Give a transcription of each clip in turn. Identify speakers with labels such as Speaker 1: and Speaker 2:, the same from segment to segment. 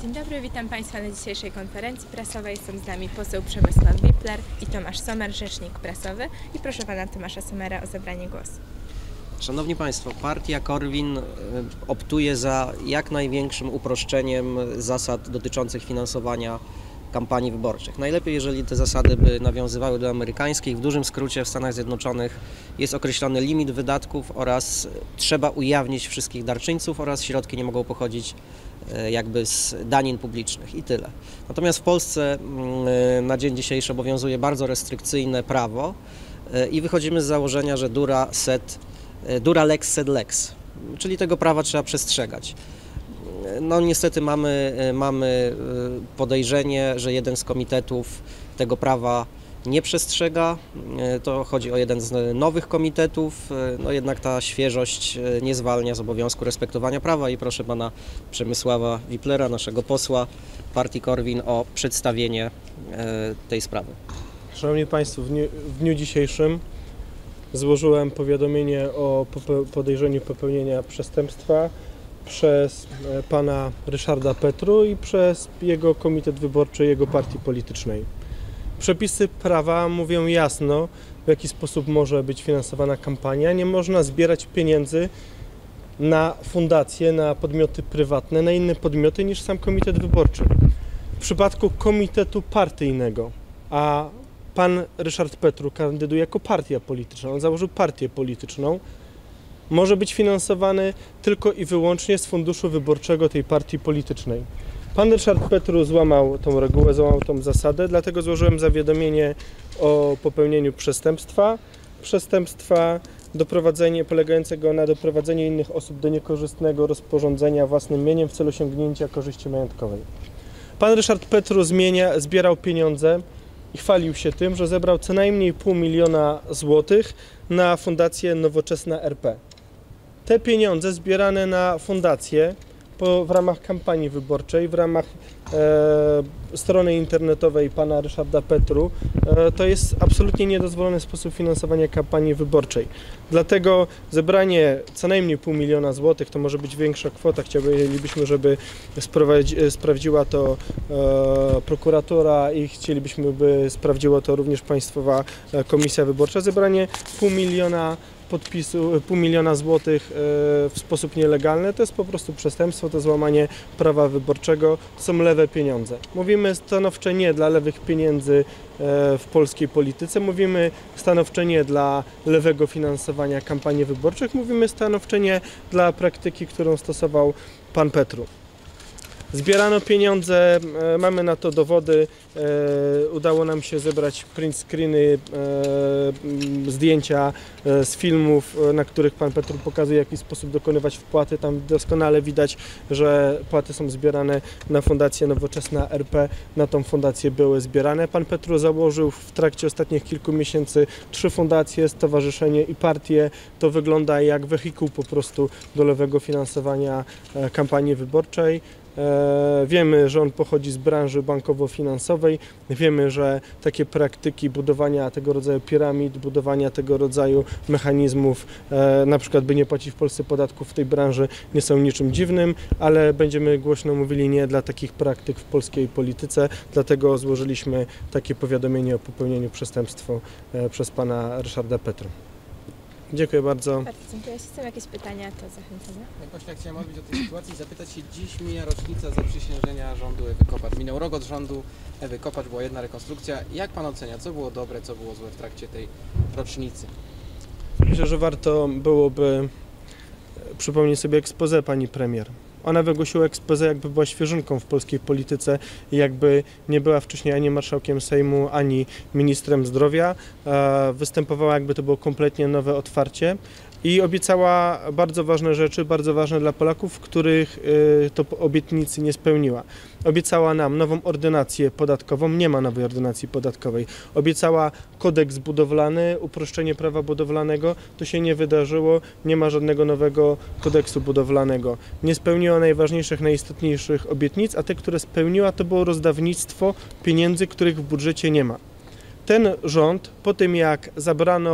Speaker 1: Dzień dobry, witam Państwa na dzisiejszej konferencji prasowej. Są z nami poseł Przemysław Wipler i Tomasz Sommer, rzecznik prasowy. I proszę Pana Tomasza Sommera o zabranie głosu.
Speaker 2: Szanowni Państwo, partia Korwin optuje za jak największym uproszczeniem zasad dotyczących finansowania kampanii wyborczych. Najlepiej, jeżeli te zasady by nawiązywały do amerykańskich. W dużym skrócie w Stanach Zjednoczonych jest określony limit wydatków oraz trzeba ujawnić wszystkich darczyńców oraz środki nie mogą pochodzić jakby z danin publicznych i tyle. Natomiast w Polsce na dzień dzisiejszy obowiązuje bardzo restrykcyjne prawo i wychodzimy z założenia, że dura lex sed lex, czyli tego prawa trzeba przestrzegać. No niestety mamy podejrzenie, że jeden z komitetów tego prawa nie przestrzega. To chodzi o jeden z nowych komitetów, no jednak ta świeżość nie zwalnia z obowiązku respektowania prawa i proszę pana Przemysława Wiplera, naszego posła partii Korwin, o przedstawienie tej sprawy.
Speaker 3: Szanowni Państwo, w dniu dzisiejszym złożyłem powiadomienie o podejrzeniu popełnienia przestępstwa przez pana Ryszarda Petru i przez jego komitet wyborczy jego partii politycznej. Przepisy prawa mówią jasno, w jaki sposób może być finansowana kampania. Nie można zbierać pieniędzy na fundacje, na podmioty prywatne, na inne podmioty niż sam komitet wyborczy. W przypadku komitetu partyjnego, a pan Ryszard Petru kandyduje jako partia polityczna, on założył partię polityczną, może być finansowany tylko i wyłącznie z funduszu wyborczego tej partii politycznej. Pan Ryszard Petru złamał tą regułę, złamał tą zasadę, dlatego złożyłem zawiadomienie o popełnieniu przestępstwa polegającego na doprowadzeniu innych osób do niekorzystnego rozporządzenia własnym mieniem w celu osiągnięcia korzyści majątkowej. Pan Ryszard Petru zbierał pieniądze i chwalił się tym, że zebrał co najmniej 500 000 złotych na Fundację Nowoczesna RP. Te pieniądze zbierane na fundację w ramach kampanii wyborczej, w ramach strony internetowej pana Ryszarda Petru, to jest absolutnie niedozwolony sposób finansowania kampanii wyborczej. Dlatego zebranie co najmniej 500 000 złotych, to może być większa kwota, chcielibyśmy, żeby sprawdziła to prokuratura i chcielibyśmy, by sprawdziła to również Państwowa Komisja Wyborcza. Zebranie 500 000 złotych w sposób nielegalny to jest po prostu przestępstwo, to złamanie prawa wyborczego, to są lewe pieniądze. Mówimy stanowcze nie dla lewych pieniędzy w polskiej polityce, mówimy stanowcze nie dla lewego finansowania kampanii wyborczych, mówimy stanowcze nie dla praktyki, którą stosował pan Petru. Zbierano pieniądze, mamy na to dowody, udało nam się zebrać print screeny, zdjęcia z filmów, na których pan Petru pokazuje, w jaki sposób dokonywać wpłaty. Tam doskonale widać, że płaty są zbierane na Fundację Nowoczesna RP, na tą fundację były zbierane. Pan Petru założył w trakcie ostatnich kilku miesięcy 3 fundacje, stowarzyszenie i partię. To wygląda jak wehikuł po prostu do lewego finansowania kampanii wyborczej. Wiemy, że on pochodzi z branży bankowo-finansowej, wiemy, że takie praktyki budowania tego rodzaju piramid, budowania tego rodzaju mechanizmów, na przykład by nie płacić w Polsce podatków w tej branży, nie są niczym dziwnym, ale będziemy głośno mówili nie dla takich praktyk w polskiej polityce, dlatego złożyliśmy takie powiadomienie o popełnieniu przestępstwa przez pana Ryszarda Petru. Dziękuję bardzo.
Speaker 1: Bardzo dziękuję. Jeśli są jakieś pytania, to zachęcamy.
Speaker 4: Ja właśnie chciałem odbyć o tej sytuacji i zapytać się, dziś mija rocznica zaprzysiężenia rządu Ewy Kopacz. Minął rok od rządu Ewy Kopacz, była jedna rekonstrukcja. Jak pan ocenia, co było dobre, co było złe w trakcie tej rocznicy?
Speaker 3: Myślę, że warto byłoby przypomnieć sobie exposé pani premier. Ona wygłosiła exposé, jakby była świeżynką w polskiej polityce i jakby nie była wcześniej ani marszałkiem Sejmu, ani ministrem zdrowia. Występowała, jakby to było kompletnie nowe otwarcie i obiecała bardzo ważne rzeczy, bardzo ważne dla Polaków, których to obietnicy nie spełniła. Obiecała nam nową ordynację podatkową, nie ma nowej ordynacji podatkowej. Obiecała kodeks budowlany, uproszczenie prawa budowlanego, to się nie wydarzyło, nie ma żadnego nowego kodeksu budowlanego. Nie spełniła najważniejszych, najistotniejszych obietnic, a te, które spełniła, to było rozdawnictwo pieniędzy, których w budżecie nie ma. Ten rząd, po tym jak zabrano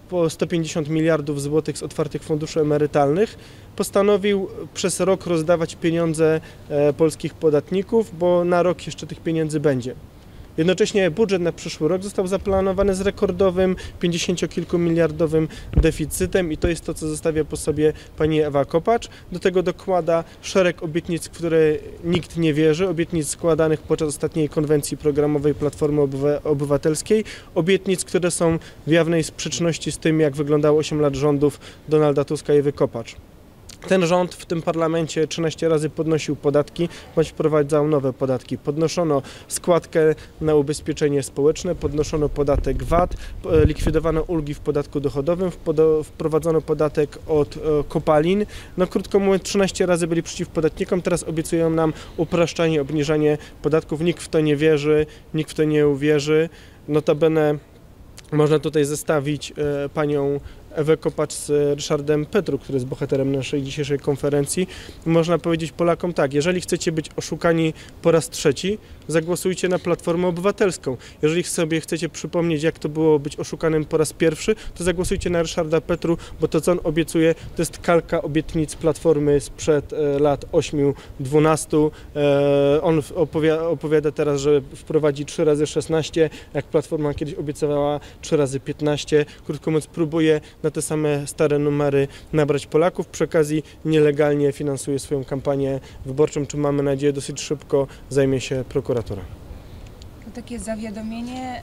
Speaker 3: po 150 miliardów złotych z otwartych funduszy emerytalnych, postanowił przez rok rozdawać pieniądze polskich podatników, bo na rok jeszcze tych pieniędzy będzie. Jednocześnie budżet na przyszły rok został zaplanowany z rekordowym 50-kilkumiliardowym deficytem i to jest to, co zostawia po sobie pani Ewa Kopacz. Do tego dokłada szereg obietnic, w które nikt nie wierzy, obietnic składanych podczas ostatniej konwencji programowej Platformy Obywatelskiej, obietnic, które są w jawnej sprzeczności z tym, jak wyglądało 8 lat rządów Donalda Tuska i Ewy Kopacz. Ten rząd w tym parlamencie 13 razy podnosił podatki, bądź wprowadzał nowe podatki. Podnoszono składkę na ubezpieczenie społeczne, podnoszono podatek VAT, likwidowano ulgi w podatku dochodowym, wprowadzono podatek od kopalin. No krótko mówiąc, 13 razy byli przeciw podatnikom, teraz obiecują nam upraszczanie, obniżanie podatków. Nikt w to nie wierzy, nikt w to nie uwierzy. Notabene można tutaj zestawić panią Ewę Kopacz z Ryszardem Petru, który jest bohaterem naszej dzisiejszej konferencji. Można powiedzieć Polakom tak, jeżeli chcecie być oszukani po raz trzeci, zagłosujcie na Platformę Obywatelską. Jeżeli sobie chcecie przypomnieć, jak to było być oszukanym po raz pierwszy, to zagłosujcie na Ryszarda Petru, bo to, co on obiecuje, to jest kalka obietnic Platformy sprzed lat 8-12. On opowiada teraz, że wprowadzi 3 razy 16, jak Platforma kiedyś obiecywała 3 razy 15. Krótko mówiąc, próbuje na te same stare numery nabrać Polaków. Przy okazji nielegalnie finansuje swoją kampanię wyborczą, czym mamy nadzieję dosyć szybko zajmie się prokuratura.
Speaker 5: Takie zawiadomienie,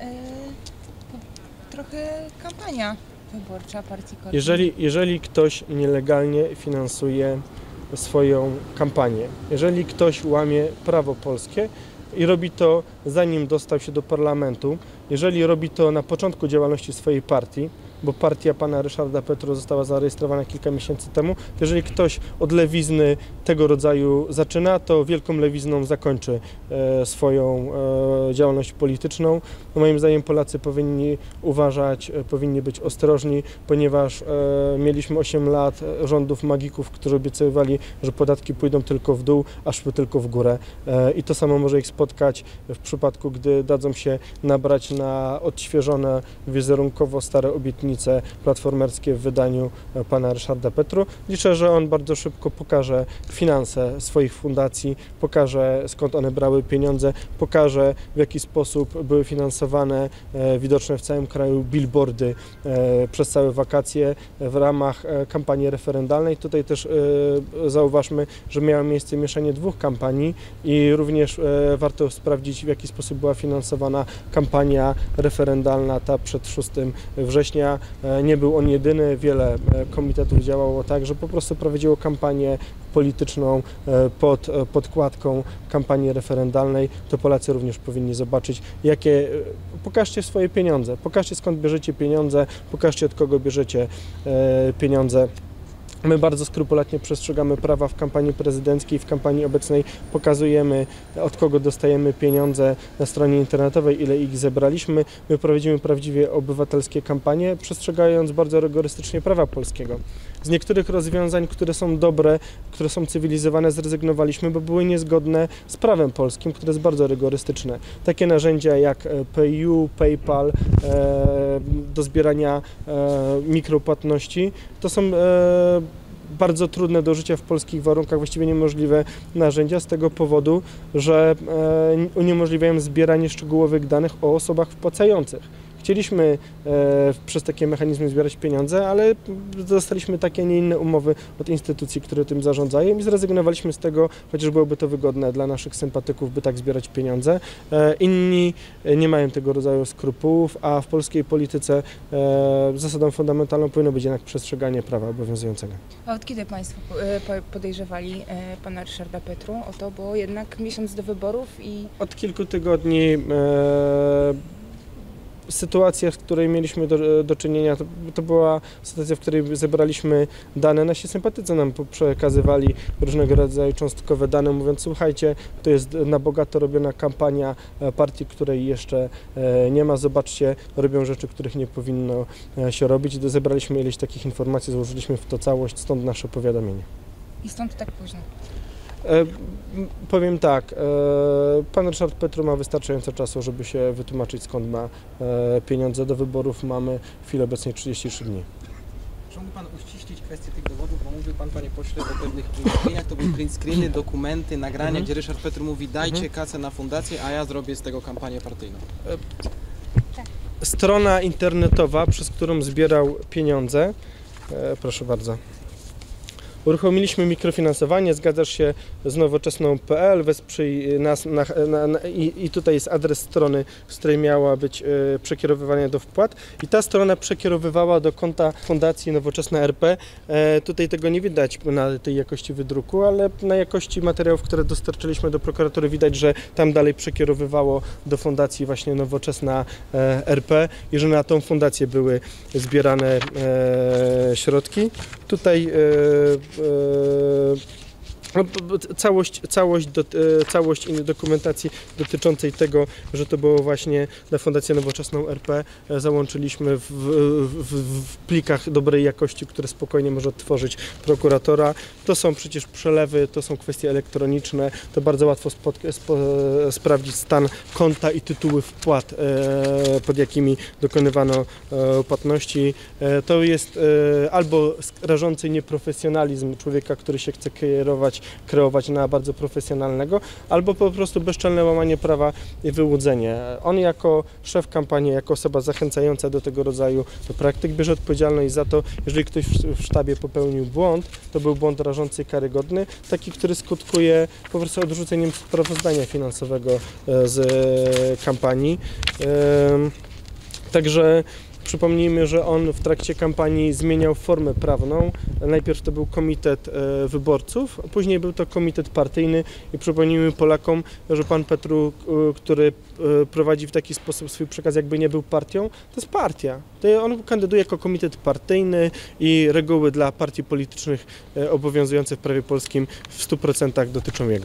Speaker 5: trochę kampania wyborcza partii Korwin.
Speaker 3: Jeżeli ktoś nielegalnie finansuje swoją kampanię, jeżeli ktoś łamie prawo polskie i robi to zanim dostał się do parlamentu, jeżeli robi to na początku działalności swojej partii, bo partia pana Ryszarda Petru została zarejestrowana kilka miesięcy temu, to jeżeli ktoś od lewizny tego rodzaju zaczyna, to wielką lewizną zakończy swoją działalność polityczną. No moim zdaniem Polacy powinni uważać, powinni być ostrożni, ponieważ mieliśmy 8 lat rządów magików, którzy obiecywali, że podatki pójdą tylko w dół, a szły tylko w górę. I to samo może ich spotkać w przypadku, gdy dadzą się nabrać na odświeżone, wizerunkowo stare obietnice platformerskie w wydaniu pana Ryszarda Petru. Liczę, że on bardzo szybko pokaże finanse swoich fundacji, pokaże, skąd one brały pieniądze, pokaże, w jaki sposób były finansowane widoczne w całym kraju billboardy przez całe wakacje w ramach kampanii referendalnej. Tutaj też zauważmy, że miało miejsce mieszanie 2 kampanii i również warto sprawdzić, w jaki sposób była finansowana kampania referendalna, ta przed 6 września. Nie był on jedyny, wiele komitetów działało tak, że po prostu prowadziło kampanię polityczną pod podkładką kampanii referendalnej. To Polacy również powinni zobaczyć, pokażcie swoje pieniądze, pokażcie, skąd bierzecie pieniądze, pokażcie, od kogo bierzecie pieniądze. My bardzo skrupulatnie przestrzegamy prawa w kampanii prezydenckiej, w kampanii obecnej pokazujemy, od kogo dostajemy pieniądze na stronie internetowej, ile ich zebraliśmy. My prowadzimy prawdziwie obywatelskie kampanie, przestrzegając bardzo rygorystycznie prawa polskiego. Z niektórych rozwiązań, które są dobre, które są cywilizowane, zrezygnowaliśmy, bo były niezgodne z prawem polskim, które jest bardzo rygorystyczne. Takie narzędzia jak PayU, PayPal do zbierania mikropłatności, to są bardzo trudne do użycia w polskich warunkach, właściwie niemożliwe narzędzia z tego powodu, że uniemożliwiają zbieranie szczegółowych danych o osobach wpłacających. Chcieliśmy przez takie mechanizmy zbierać pieniądze, ale dostaliśmy takie, a nie inne umowy od instytucji, które tym zarządzają i zrezygnowaliśmy z tego, chociaż byłoby to wygodne dla naszych sympatyków, by tak zbierać pieniądze. Inni nie mają tego rodzaju skrupułów, a w polskiej polityce zasadą fundamentalną powinno być jednak przestrzeganie prawa obowiązującego.
Speaker 5: A od kiedy Państwo podejrzewali pana Ryszarda Petru o to, bo jednak miesiąc do wyborów i...
Speaker 3: Od kilku tygodni sytuacja, w której mieliśmy do czynienia, to była sytuacja, w której zebraliśmy dane. Nasi sympatycy nam przekazywali różnego rodzaju cząstkowe dane, mówiąc: słuchajcie, to jest na bogato robiona kampania partii, której jeszcze nie ma. Zobaczcie, robią rzeczy, których nie powinno się robić. Zebraliśmy ileś takich informacji, złożyliśmy w to całość, stąd nasze powiadomienie.
Speaker 5: I stąd tak późno.
Speaker 3: Powiem tak, pan Ryszard Petru ma wystarczająco czasu, żeby się wytłumaczyć, skąd ma pieniądze do wyborów. Mamy w chwili obecnej 33 dni.
Speaker 4: Czy mógłby Pan uściślić kwestię tych dowodów, bo mówił Pan, Panie Pośle, o pewnych print screenach, to były print screeny, dokumenty, nagrania, gdzie Ryszard Petru mówi: dajcie kasę na fundację, a ja zrobię z tego kampanię partyjną.
Speaker 3: Strona internetowa, przez którą zbierał pieniądze, proszę bardzo. Uruchomiliśmy mikrofinansowanie, zgadzasz się z nowoczesną.pl, wesprzyj nas i tutaj jest adres strony, z której miała być przekierowywanie do wpłat i ta strona przekierowywała do konta Fundacji Nowoczesna RP. Tutaj tego nie widać na tej jakości wydruku, ale na jakości materiałów, które dostarczyliśmy do prokuratury, widać, że tam dalej przekierowywało do Fundacji właśnie Nowoczesna RP i że na tą fundację były zbierane środki. Tutaj całość dokumentacji dotyczącej tego, że to było właśnie na Fundację Nowoczesną RP, załączyliśmy w plikach dobrej jakości, które spokojnie może odtworzyć prokuratora. To są przecież przelewy, to są kwestie elektroniczne, to bardzo łatwo sprawdzić stan konta i tytuły wpłat, pod jakimi dokonywano płatności. To jest albo rażący nieprofesjonalizm człowieka, który się chce kreować na bardzo profesjonalnego, albo po prostu bezczelne łamanie prawa i wyłudzenie. On jako szef kampanii, jako osoba zachęcająca do tego rodzaju praktyk bierze odpowiedzialność za to, jeżeli ktoś w sztabie popełnił błąd, to był błąd rażący i karygodny, taki, który skutkuje po prostu odrzuceniem sprawozdania finansowego z kampanii. Także przypomnijmy, że on w trakcie kampanii zmieniał formę prawną. Najpierw to był komitet wyborców, później był to komitet partyjny i przypomnijmy Polakom, że pan Petru, który prowadzi w taki sposób swój przekaz, jakby nie był partią, to jest partia. On kandyduje jako komitet partyjny i reguły dla partii politycznych obowiązujące w prawie polskim w 100% dotyczą jego.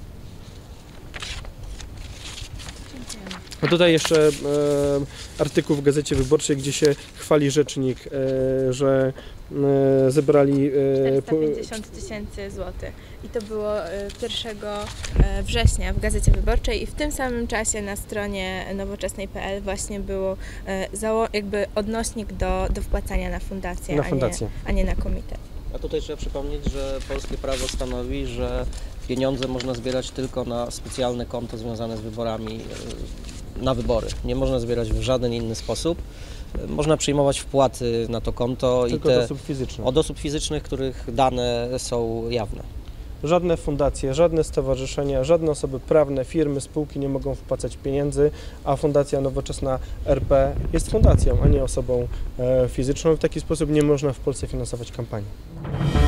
Speaker 3: A tutaj jeszcze artykuł w Gazecie Wyborczej, gdzie się chwali rzecznik, że zebrali
Speaker 1: 450 000 złotych. I to było 1 września w Gazecie Wyborczej i w tym samym czasie na stronie nowoczesnej.pl właśnie było jakby odnośnik do wpłacania na fundację, a nie na komitet.
Speaker 2: A tutaj trzeba przypomnieć, że polskie prawo stanowi, że pieniądze można zbierać tylko na specjalne konto związane z wyborami, na wybory. Nie można zbierać w żaden inny sposób. Można przyjmować wpłaty na to konto
Speaker 3: tylko od osób fizycznych.
Speaker 2: Od osób fizycznych, których dane są jawne.
Speaker 3: Żadne fundacje, żadne stowarzyszenia, żadne osoby prawne, firmy, spółki nie mogą wpłacać pieniędzy, a Fundacja Nowoczesna RP jest fundacją, a nie osobą fizyczną. W taki sposób nie można w Polsce finansować kampanii.